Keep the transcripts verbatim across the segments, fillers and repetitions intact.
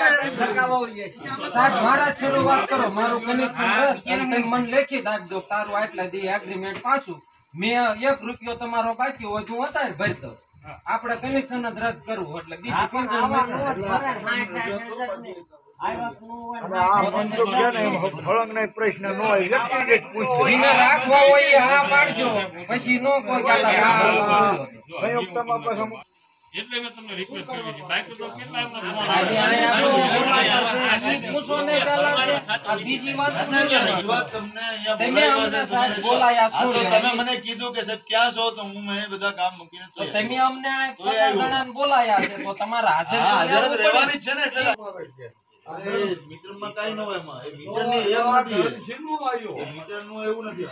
સાહેબ મારા શરૂઆત કરો મારું કનેક્શન રદ તમે મને લેખી આપજો તારું આટલા દી એગ્રીમેન્ટ પાછું મેં એક રૂપિયો તમારો બાકી હોય હું અત્યારે ભરી દઉં આપણે કનેક્શન જ રદ કરવું એટલે બીજું પ્રશ્ન ન હોય રાખવા હોય હા પાડજો પછી નો કોઈ એટલે મેં તમને રિક્વેસ્ટ કરી છે બાકી તો કેટલા પૂછો ને પહેલા બીજી વાત તમને મને કીધું કે સાહેબ ક્યાં છો તો હું મેં બધા કામ મૂકીને તમે અમને પચાસ જણાને બોલાયા છે તો તમારા હાજર રહેવાની જ છે ને એટલે મીટર માં કઈ ન હોય એમાં મીટર ની એમ નથી મીટર નું એવું નથી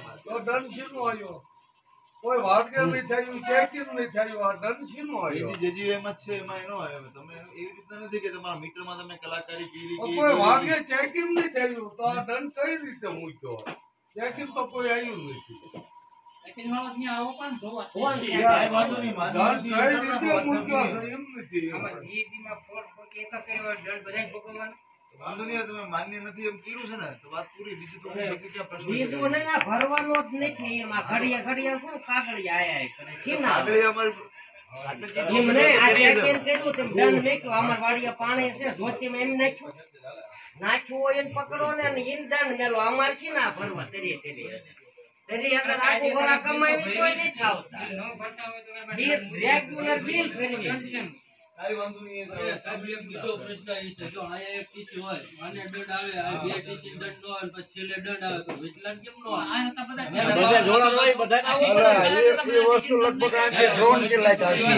કોઈ વાગ્ય નહીં થયું ચેકિંગ નહીં થયું આ દંડ શીનો આવ્યો જેજી એમ જ છે એમાં એનો આવે તમે એવી રીતના નથી કે તમારા મીટર માં તમે કલાકારી કરી કોઈ વાગ્ય ચેકિંગ નહીં થયું તો આ દંડ કઈ રીતે મૂક્યો ચેકિંગ તો કોઈ આવ્યું નથી ચેકિંગ વાળો ત્યાં આવો પણ જોવા કાઈ વાંધો નહીં દંડ કઈ રીતે મૂક્યો એમ નથી આમાં જીબી માં ફોર ફોર કે એક કર્યો દંડ બધાય ભોગવવાનો વાંધો નહીં તમે માન્ય નથી એમ કીધું છે ને તો વાત પૂરી બીજું તો બાકી ક્યાં પ્રશ્ન બીજું ને આ ભરવાનો જ નથી એમાં ઘડિયા ઘડિયા શું કાગળિયા આયા કરે છે ને આગળ અમારે એમને આ ચેકિંગ કર્યું તેમ દંડ નાખ્યો અમાર વાડીયા પાણી છે જોતીમાં એમ નાખ્યું નાખ્યું હોય એને પકડો ને ઈન દંડ મેલો અમાર છે ને ભરવા તરી તરી તરી અગર આખું ભરા કમાઈ કોઈ નહીં થાવતા નો ભરતા હોય તો રેગ્યુલર બિલ ભરવી કાઈ વાંધો નહીં સાહેબ એક બીજો પ્રશ્ન એ છે જો આ એક ટીસી હોય આને દંડ આવે આ બે ટીસી દંડ નો આવે પછી છેલ્લે દંડ આવે તો વિચલન કેમ નો આવે આ નતા બધા બધા જોડા હોય બધા એ વસ્તુ લગભગ આ ડ્રોન કે લાઈટ આવી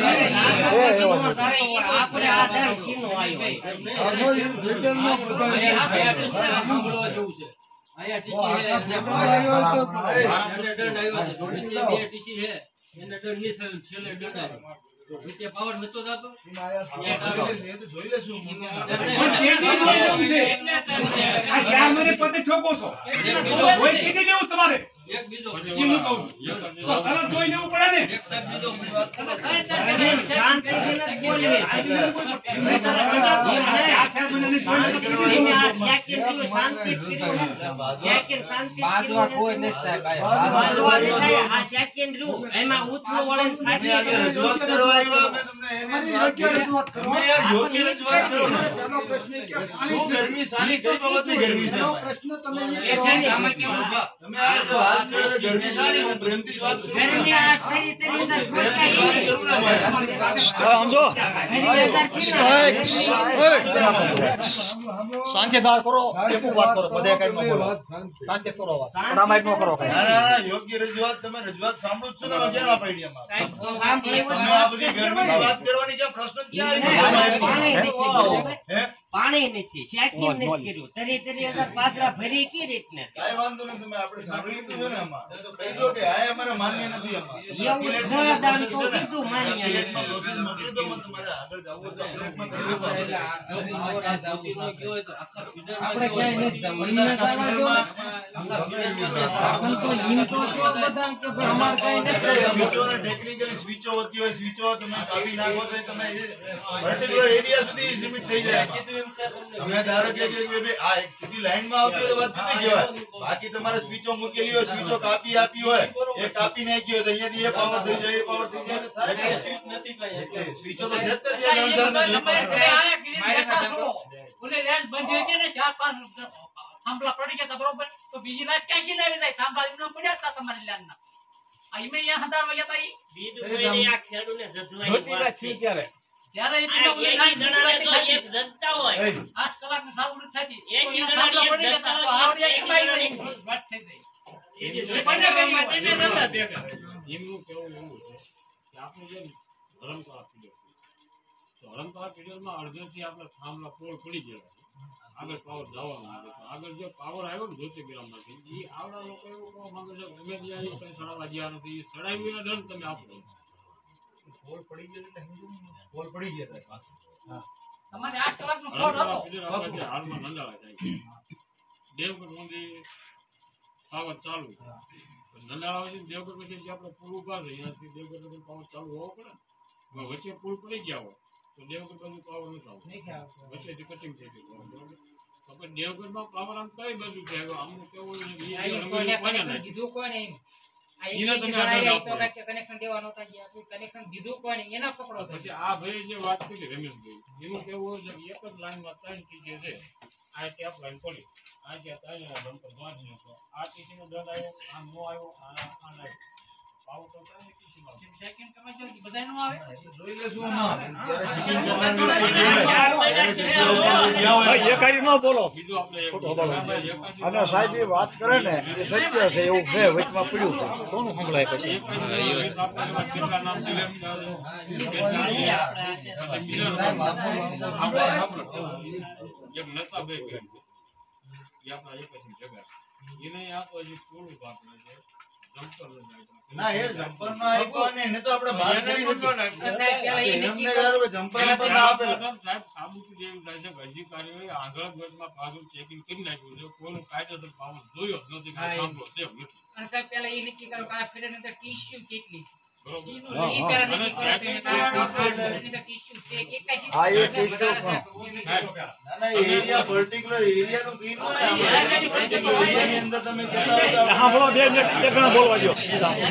આપણે આ દંડ શીનો આવ્યો સાંભળવા જેવું છે આયા ટીસી હે દંડ આવ્યો છે બે ટીસી હે એને દંડ નહીં થયો છેલ્લે દંડ આવ્યો વિતે પાવર નતો જાતો એ તો જોઈ લેશું આ શ્યામ મને પોતે ઠોકો છો કોઈ કીધી લેવું તમારે એક બીજો પછી હું કહું તો તરત જોઈ લેવું પડે ને એક સાહેબ બીજો શાંતિથી બોલવી બાજવા કોઈ નથી સાહેબ એમાં ઉથલું વળે રજૂઆત કરવા આવ્યા અમે તમને એને રજૂઆત કરો યાર યોગ્ય રજૂઆત કરો ને શું ગરમી સાની કઈ બાબતની ગરમી છે પ્રશ્ન તમે આમાં કેવું છે તમે આ જો વાત કરો છો ગરમી સાની હું પ્રેમથી જ વાત કરું ઘરની આ તરી તરી ના પ્રેમથી વાત કરું ને ભાઈ શાંતિદાર કરો એકુ વાત કરો બધે કઈ ન બોલો શાંતિ કરો વાત પ્રામાણિક ન કરો કઈ ના ના યોગ્ય રજૂઆત તમે રજૂઆત સાંભળો છો ને ક્યાં ના પડી એમાં તમે આ બધી ગરમીની વાત કરવાની ક્યાં પ્રશ્ન ક્યાં આવ્યો હે પાણી નથી ચેકિંગ નથી કર્યું તરી તરી હજાર પાદરા ભરી કે રીતને કાઈ વાંધો નહીં તમે આપણે સાંભળી લીધું છે ને એમાં તો કહી દો કે આ અમારે માન્ય નથી એમાં એવું દાન તો કીધું માન્ય નથી પ્રોસેસ મોકલી દો મને તમારે આગળ જવું તો પ્લેટમાં કરી દો પાવર આ સાઉન્ડ નો ગયો હોય તો આખા ફીડર આપણે ક્યાંય નથી જમણીને જવા દો ને આપણ તો ઈમ તો જો બધા કે ભાઈ અમાર કઈ નથી સ્વિચો ને ટેકનિકલી સ્વિચો હોતી હોય સ્વિચો તમે કાપી નાખો તો તમે પર્ટિક્યુલર એરિયા સુધી લિમિટ થઈ જાય તમે ધારો કે આ એક સીધી લાઈનમાં આવતી હોય તો વાત જુદી કહેવાય બાકી તમારે સ્વિચો મૂકેલી હોય સ્વિચો કાપી આપી હોય એ કાપી નાખી હોય તો અહીંયાથી એ પાવર થઈ જાય એ પાવર થઈ જાય તો થાય નથી કઈ એટલે સ્વિચો તો છે જ ત્યાં ઓલે લેન્ડ બંધ થઈ ગઈ ને ચાર પાંચ થાંભલા પડી ગયા બરોબર તો બીજી લાઈટ કેસી લાવી જાય થાંભલા એમને પડ્યા હતા તમારી લેન્ડ ના આ ઈમે અહીંયા હજાર વાગ્યા તા ઈ બીજું કોઈ આ ખેડૂને સધવાઈ ત્યારે એટલો એક જનતા હોય આઠ કલાક ની સારું થતી એસી જણા પડી ગયા તો આવડિયા એક બાઈ વાત થઈ ગઈ એ કોને કેવી તેને જતા ભેગા એમનું કેવું એવું છે કે આપણે જે ધરમકાળા પીરિયડ તો ધરમકાળા પીરિયડમાં અડધેથી આપણે થાંભલા પોળ પડી ગયા આગળ પાવર જવાનો છે તો આગળ જે પાવર આવ્યો ને જ્યોતિગ્રામમાંથી એ આવડા લોકો એવું કહો માંગે છે અમે ત્યાં કંઈ સડાવા ગયા નથી સડાવીને દંડ તમે આપો પોલ પડી ગયો એટલે હિન્દુ પોલ પડી ગયા પાછો હા તમારે આઠ કલાક નો ફોડ હતો હાલમાં નંદાળા જાય દેવગઢ મંદિર પાવર ચાલુ નંદાળા પછી દેવગઢ પછી જે આપણે પુલ ઉભા છે ત્યાંથી દેવગઢ પાવર ચાલુ હોવો પડે ને વચ્ચે પુલ પડી ગયા હોય તો તો દેવગઢ બાજુ પાવર નથી આવતો વચ્ચેથી કટિંગ થઈ ગયું બરોબર તો પણ દેવગઢમાં પાવર આમ કઈ બાજુ છે આમ કેવું કીધું કોને એને તમે આગળ આપો. કનેક્શન દેવાનું કનેક્શન દીધું કોને એના પકડો પછી આ ભાઈ જે વાત કરી રમેશભાઈ એનું કેવું હોય છે કે એક જ લાઈનમાં ત્રણ ટીચે છે આ ટેપ લાઈન પડી આ ત્યાં ત્રણ નંબર પાંચ છે આ ટીસી નો દંડ આવ્યો આ નો આવ્યો આ આ લાઈન પાવર તો ત્રણ ટીસી માં સેકન્ડ તમે જો બધાનો આવે જોઈ લેશું આમાં. ત્યારે checking કરવાની હોય ત્યારે જગ્યા ઉપર એ કરી ન બોલો બીજું આપણે એક- ખોટો બોલો. અને સાહેબ એ વાત કરે ને એ સત્ય છે એવું છે વચમાં પડ્યું છે. કોનું સંભળાય પછી એક જ આપણે કેટલા નામ delete કર્યા છે. પછી બીજા નામ આપણે એક નશાભાઈ કરીને છે. એ આપણા એક જ જગ્યા એને આ તો હજી થોડું બાકી છે જમ્પર જ આવ્યું. ના એ જમ્પર ના આપ્યો ને એને તો આપણે બહાર કરી શકીએ. સાહેબ પેલા એ એમને નક્કી યાર જમ્પર નંબર ના આપેલા. સાહેબ સાબુતી જેવું થાય છે કે અધિકારીઓએ આંધળા ગેટમાં પાછું ચેકિંગ કરી નાખ્યું છે કોઈનું કાયદેસર પાવર જોયો જ નથી કે આ થાંભલો છે કે નથી. અને સાહેબ પેલા એ નક્કી કરો કે આ ફેડર અંદર ટીસ્યુ કેટલી છે બરોબર ઈ પેલા નક્કી કરો કે આ ફેડર અંદર ટીસ્યુ છે એકાશી હા, એ વધારે tissue સાહેબ. ના ના એરિયા પર્ટિક્યુલર એરિયાનું કીધું હોય ને આપણે. એરિયાની અંદર તમે કેટલા હોય તો હા બોલો બે મિનિટ એક જણા બોલવા દો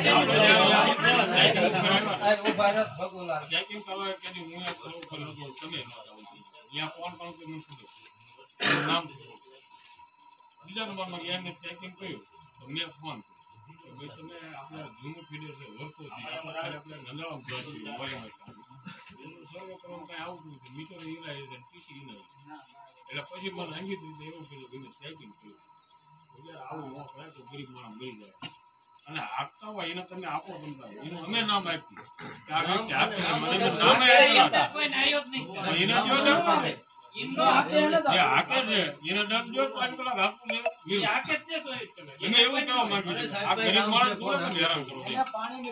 આ ઉભા રહો, ભગુલાલ. ચેકિંગ કરવા કે હું એક ફોન કર્યો તો તમે ન જાઓ ત્યાં ફોન કરું કે મને ખબર છે. નામ બીજા નંબરમાં એમને ચેકિંગ કર્યું તો મેં ફોન કર્યો કે ભાઈ તમે આપણે જૂનું ફીડર છે વર્ષોથી આપણે ખાલી આપણે નંદાળા બ્લોક કર્યું વાયમાં એનું સર્વે કરવાનું કાંઈ આવતું નથી મીટર ઈલાય છે ટીસી ઈલાય એટલે પછી મને અંગી દીધું એવું કીધું કે મેં ચેકિંગ કર્યું તો યાર આવું ન કરે તો ગરીબ માણસ મરી જાય અને હાંકતા હોય એને તમે આપો ગમતા હોય એનું અમે નામ આપ્યું કે આ વ્યક્તિ હાંકે છે મને એનું નામે આપ્યું કોઈ નાયો જ નહીં તો એને જો ડર ઇન્નો આપે એને તો જે હાંકે છે એને ડર જો પાંચ કલાક હાંકવું છે વીર. આકે જ છે તો એ તમે એને એવું કહેવા માંગ્યું છે આ ગરીબ માણસ થોડો તમે હેરાન કરો છો.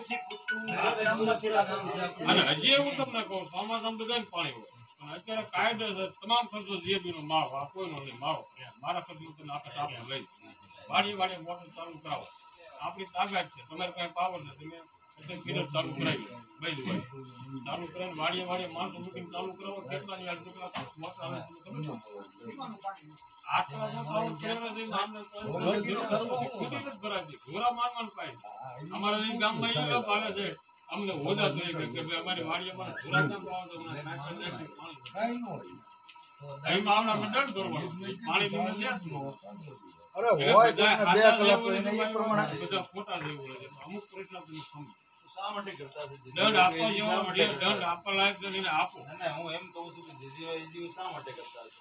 અને હજી એવું તમને કહું ચોમાસામાં બધાને પાણી હોય પણ અત્યારે કાયદેસર તમામ ખર્ચો જીએબીનો મારો આ કોઈનો નહીં મારો મારા ખર્ચનો તમે આખા આપણે લઈ વાડીએ વાડીએ મોટર ચાલુ કરાવો આપણી તાકાત છે તમારે કાંઈ પાવર છે તમે એટલે ફીડર ચાલુ કરાવી બધી હોય ચાલુ કરીને વાડીએ વાડીએ માણસો મૂકીને ચાલુ કરાવો કેટલા ની કેટલા મોટર આવે તમને ખબર છે? આટલા મોટા પાવર કેવડા છે આમને ખુદી જ ભરાતી ઘોરા મારવાનું પાય અમારા અહીં ગામમાં એ લોકો આવે છે અમને હોદા કરી કે ભાઈ અમારી વાડી અમારે ઘોરા કામ પાવો તો અમને નાખી નાખી પાણી અહીં આવના મેં દંડ ભરવાનો પાણી તો નથી આપતું. અરે હોય તો એને બે કલાક તો એને એ પ્રમાણે બધા ફોટા જેવું હોય છે અમુક પ્રશ્ન તમે સમજો શા માટે કરતા છે? દંડ આપવા જેવો દંડ આપવા લાયક છે એને આપો. ના, ના, હું એમ કહું છું કે જેજીવાય એજીવાય શા માટે કરતા હશે?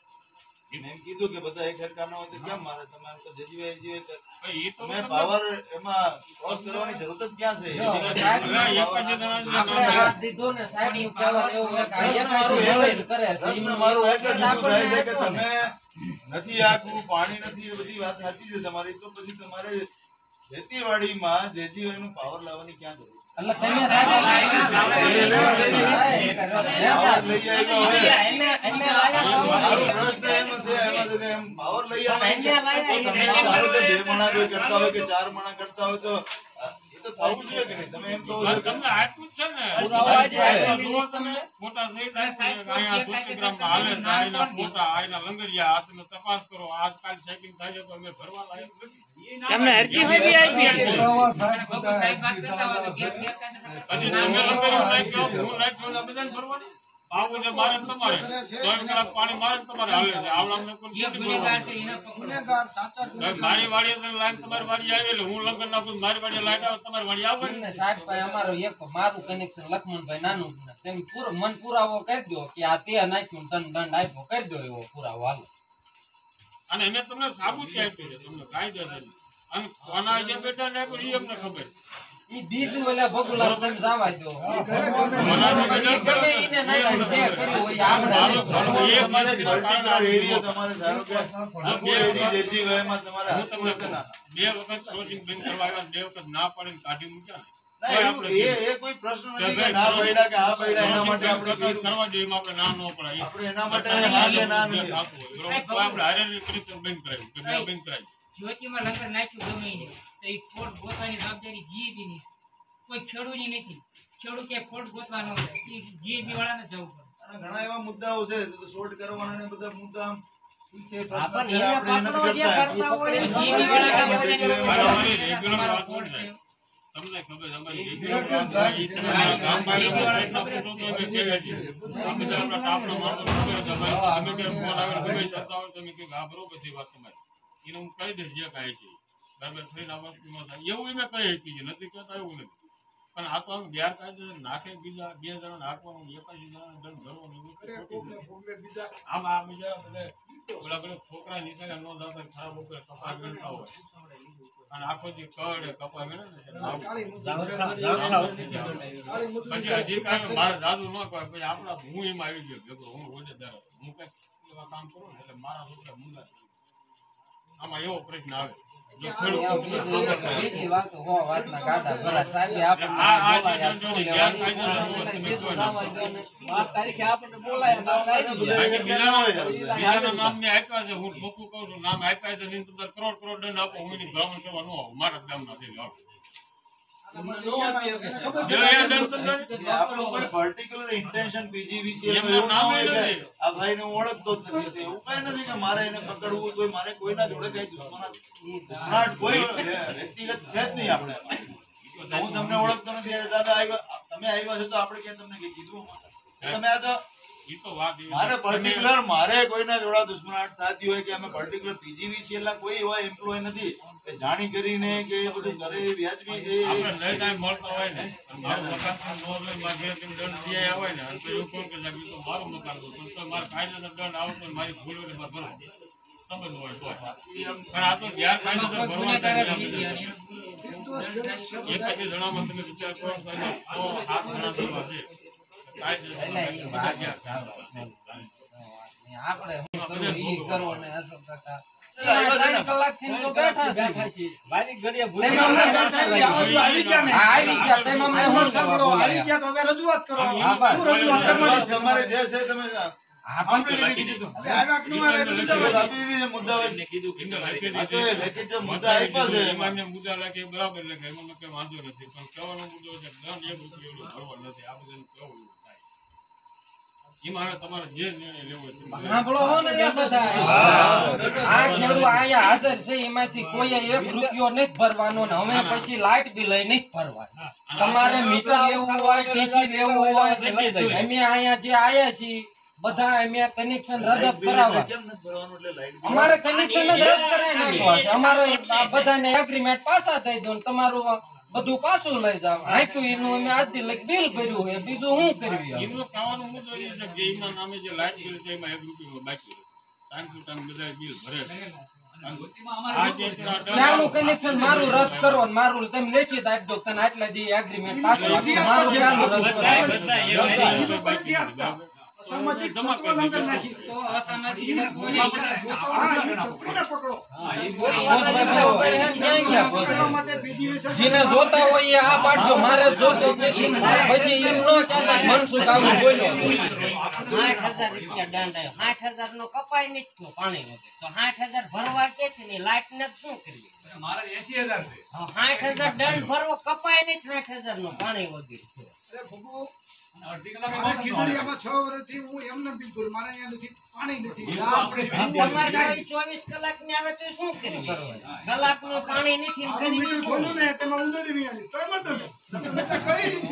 મેં એમ કીધું કે બધા એક સરખા ના હોય તો કેમ મારે તમે એમ તો જેજીવાય એજીવાય કર- ભાઈ, એ તો તમે તમને- પાવર એમાં ક્રોસ કરવાની જરૂર જ ક્યાં છે? જો, એજીવાય સાહેબ, એક જ પાવર- જણાને આપણે નામ હાથ દીધો ને સાહેબ નું કહેવાનું એવું હોય કે આ રસ એકાશી મારું મળે એક જ જ- કરે છે. રસ એનું મારું એક જ એટલે ઊભું થાય છે કે આપણને તમે નથી આખું પાણી નથી એ બધી વાત સાચી છે તમારી તો પછી તમારે ખેતીવાડીમાં જેજીવાય નું પાવર લાવવાની ક્યાં જરૂર છે? એટલે તમે સાહેબ આ લાઈન સાહેબ પાવર લઈ આવ્યા હોય એને એને લાયા મારો તો પ્રશ્ન એમ છે એમાં છે કે એમ પાવર લઈ આવે અહીંયા લાયા તો તમે ધારો કે બે માણા કોઈ કરતા હોય કે ચાર માણા કરતા હોય તો અ, એ તો થવું જોઈએ કે નહીં? તમે એમ કહો છો કે તમને આટલું જ છે ને પુરાવા છે. આટલા જુઓ તમે ફોટા સહિત આપ્યું છે કે અહીંયા ધોતીગ્રામમાં હાલે છે, આયના ફોટા, આયના લંગરિયા, આ તમે તપાસ કરો આજકાલ ચેકિંગ થાય છે તો અમે ભરવા લાયક નથી. એમને અરજી હોય બી પુરાવા સાહેબ બબુ બધા સાહેબ વાત કરતા હોય તો ગેર ગેરકાયદેસર પછી તમે લંગરિયું નાખ્યો, હું નાખ્યો ને આ બધાને ભરવાની? આવું છે મારે ને તમારે ત્રણ કલાક પાણી મારે ને તમારે હાલે છે આવડામને કોઈ જે નથી ગુનેગાર ભરવાનું. છે એને પકડો ગુનેગાર સાચા હવે મારી વાડીએ તો લાઈન તમારી વાડીએ આવી એટલે હું લંગર નાખું મારી વાડીએ લાઈટ આવે તમારી વાડીએ આવે ને? એમને સાહેબ ભાઈ અમારો એક મારું કનેક્શન લક્ષ્મણભાઈ નાનું છે. તેમ પૂરો મન પુરાવો કરી દો કે આ તે નાખ્યું તને દંડ આપ્યો કરી દો એવો પુરાવો હાલો. અને અમે તમને સાબુતી આપ્યું છે તમને કાયદેસર અને કોના વિશે બેઠા ને આપ્યું એ અમને ખબર છે. ઈ બીજું એટલે ભગુલાલ તમે જવા દો. કોના વિશે બેઠા ગમે ઈને નાખ્યું જે કર્યું હોય એ આપણે મારો ઘરનો એક તમારે મિનિટ particular area તમારે ધારો કે આખું એરી જેજીવાયમાં તમારે હું તમને હાથું કહું, ના. બે વખત ક્રોસિંગ બંધ કરવા આવ્યા બે વખત ના પાડીને કાઢી મૂક્યા ને ના, એવું- એ એ કોઈ પ્રશ્ન નથી કે ના પડ્યા કે હા પડ્યા એના માટે આપણે ક્રોસિંગ કીધું. કરવા જોઈએ એમાં આપણે ના ન પડાય આપણે એના માટે હા કે ના નથી. થતું હોય, બરોબર? તો આપણે હારેરી કરી બંધ કરાવ્યું કે મેં બંધ કરાવ્યું. જ્યોતિમાં લંગર નાખ્યું ગમે એને તો એ ખોટ ગોતવાની જવાબદારી જીએબી ની છે કોઈ ખેડૂતની નથી. ખેડૂત કે ખોટ ગોતવા ન હોય એ જીએબી વાળાને જવું પડે. અને ઘણા એવા મુદ્દાઓ છે તો સોલ્વ કરવાના ને બધા મુદ્દા આમ ઠીક છે, પ્રશ્ન આપણ છે, એને આપણે પકડો એને જે નથી કરતા હોય એ કરતા. જીવી વાળા કામ અમારી કરીને રેગ્યુલર વાત હોય ને, તમને ખબર છે, અમારી રેગ્યુલર વાત હોય, ઈ તમે અમારા ગામમાં આવીને પ્રશ્ન પૂછો તો અમે કહીએ છીએ. આ બધા આપણા સ્ટાફના માણસો ખબર છે, અમારે ગમે ત્યારે ફોન આવે ને ગમે ચર્ચા હોય તો અમે કહીએ કે આ બરોબર છે વાત તમારી. એને હું કહી દઈશ જે કાંઈ છે. બરાબર થઈને આ વસ્તુ ન થાય. એવું મેં કહી શકીએ છીએ, નથી કહેતા એવું નથી. પણ આ તો આમ ગેરકાયદેસર નાખે, બીજા બે જણા નાખવાનું, એકાશી જણા દંડ ભરવાનું, એવું તો ખોટું છે. આમ આ બીજા બધા ઓલા બધા છોકરા નિશાને ન જતા ખરાબ ઉપર કપા ગણતા હોય અને આખો જે કડ કપા ગણે ને પછી હજી કાંઈ મારે દાદુ ન કહે, પછી આપણા હું એમાં આવી ગયો ભેગો, હું હોદ્દેદાર હતો. હું કઈક એવા કામ કરું ને એટલે મારા છોકરા મુંડા આમાં એવો પ્રશ્ન આવે. જો બીજી વાત હો વાતના ગાડા ભરા સાહેબે આપણને બોલાયા શું લેવાની બાર તારીખે આપણને બોલાયા નામ આવી ગયા. બીજાના નામને આપ્યા છે, હું ખોટું કહું છું, નામ આપ્યા છે, તમે કરોડ કરોડ દંડ આપો, હું એની ભલામણ કરવા ન આવું. મારા જ ગામના છે આપણું કોઈ particular intention પીજીવીસીએલ નું એવું ના હોય કે આ ભાઈને હું ઓળખતો જ નથી. તો એવું કઈ નથી કે મારે એને પકડવું જોઈએ, મારે કોઈના જોડે કઈ દુશ્મનાટ દુશ્મનાટ કોઈ વ્યક્તિગત છે જ નહીં. આપણે હું તમને ઓળખતો નથી, દાદા આવ્યા, તમે આવ્યા છો તો આપણે ક્યાં તમને કઈ કીધું? તમે આ તો મારે પર્ટિક્યુલર મારે કોઈના જોડા દુશ્મનાટ થતી હોય કે અમે પર્ટિક્યુલર પીજીવીસીએલ ના કોઈ એવા એમ્પ્લોય નથી કે જાણી કરીને કે એ બધું કરે વ્યાજબી છે. આપણે લઈ ટાઈમ મળતો હોય ને, મારું મકાન પણ ન હોય, મારે ઘરે કેમ દંડ દિયા આવે ને, તો એવું કોણ કે સાહેબ તો મારું મકાન હતું, પણ તો મારે કાયદેસર દંડ આવતો ને મારી ભૂલ હોય ને મારે ભરવો સંબંધ હોય તો. પણ આ તો ગેરકાયદેસર ભરવા એકાદી જણામાં તમે વિચાર કરો તો એમાં સો સાત જણા જેવા છે. આપણે હું કરું ઈ કરો ને અશોક કાકા ત્રણ કલાકથી તો બેઠા છે. વારી ઘડીએ ભૂલી તેમાં અમને આવી ગયા, તેમાં અમને શું કરવા બોલાયા? તો હવે રજૂઆત કરો. હા, બસ. શું રજૂઆત કરવાની? બસ તમારે જે છે તમે સાંભળી લીધી કીધું. હવે આવ્યા કે ન આવ્યા એ બીજા બસ આપી દીધી મુદ્દા હોય. આ તો એ લેખિત જે મુદ્દા આપ્યા છે એમાં એમાં મુદ્દા લખે બરાબર લખે, એમાં કઈ વાંધો નથી. પણ કહેવાનો મુદ્દો છે દંડ એક રૂપિયો ભરવો નથી. આ બધાને કેવું થાય એમાં હવે તમારે જે નિર્ણય લેવો છે. સાંભળો હો ને એ બધા આ ખેડૂત આયા હાજર છે, એમાંથી કોઈએ એક રૂપિયો નથી ભરવાનો ને હવે પછી લાઇટ બિલ નહીં ભરવાનું. તમારે મીટર લેવું હોય, ટીસી લેવું હોય, અમે અહીંયા જે આયા છીએ બધા અમે કનેક્શન રદ કરાવવા. કેમ નથી ભરવાનું? એટલે લાઈટ અમારે કનેક્શન જ રદ કરાવી નાખવા છે. અમારે બધાને એગ્રીમેન્ટ પાછા થઈ દો ને તમારું બધું પાછું લઈ જાવ. હાંક્યું એનું અમે આજથી લઈ બિલ ભર્યું હોય, બીજું શું કર્યું? એમનો કહેવાનો મુદ્દો એ છે કે એમના નામે જે લાઇટ બિલ છે એમાં એક રૂપિયો બાકી છે. ટાઈમ ટુ ટાઈમ બધા બિલ ભરે છે. આ જે ત્યાંનું કનેક્શન મારું રદ કરો ને મારું તમે લેખિત આપી દો, તને આટલા દી એગ્રીમેન્ટ પાછું આપો. મારું ત્યાંનું રદ કરો. સામાજિક તત્વો અંદર નાખી. તો અસામાજિક તત્વોને હા, એ તત્વોને પકડો. પકડવા માટે પીજીવીસીએલ જેને જોતા હોય એ આ પાડજો, મારે જોતો નથી. પછી એમ નો કહેતા મનસુખ આવું બોલ્યો. આઠ હજાર રૂપિયા દંડ આવ્યો. આઠ હજાર નો કપાય નથી થયો પાણી વગર. તો આઠ હજાર ભરવા કે છે ને લાઈટ ને શું કરવી? મારા એસી હજાર છે. આઠ હજાર દંડ ભરવો કપાય નથી. આઠ હજાર નો પાણી વગર. અરે ભગુ, મારે ખીજડીયામાં છ વર્ષથી હું એમને બિલ ભરું. મારે અહીંયા નથી, પાણી નથી. આ આપણે તમારે ગાડી ચોવીસ કલાક ની આવે તો શું કરવી? કલાક નું પાણી નથી આ કરી મીટર ખોલું ને તેમાં ઉંદરડી વિયાણી. તો એમ જ દંડ. તમે બધા કઈ રીતે?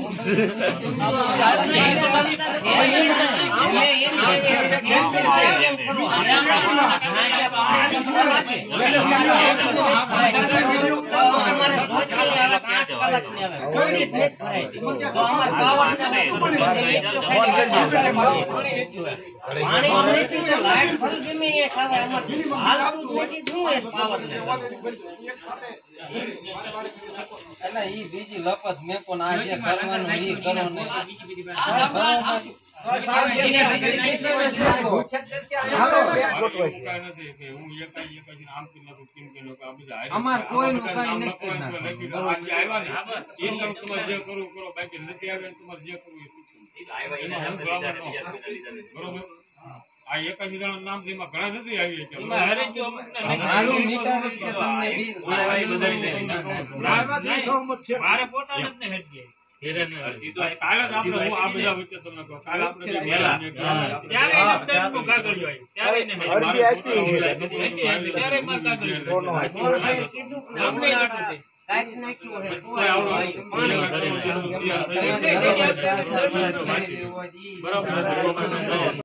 એટલે ઈ બીજી લપત મેકો ને આ જે કરવાનું ઈ કરો ને. અમાર કોઈનું કઈ નથી આ એકાશી જણા નામ છે એમાં ઘણા નથી આવી મારું મીટર જ કે તમને બિલ આવ્યા છે સહમત છે. મારે પોતાને જ ને હેડ કાલે જ આપણે હું આ બધા વચ્ચે તમને કહું કાલે આપણે બે મેળા ને ત્યારે એને દંડનો કાગળિયો આવ્યો ત્યારે એને મેં અરજી આપી છે. ત્યારે માર કાગળિયો કોનો આપ્યો? મોરભાઈએ કીધું કે અમને આટલું છે. કાઢી નાખ્યું હે તો કોઈ આવડો પાણી પાણી બરાબર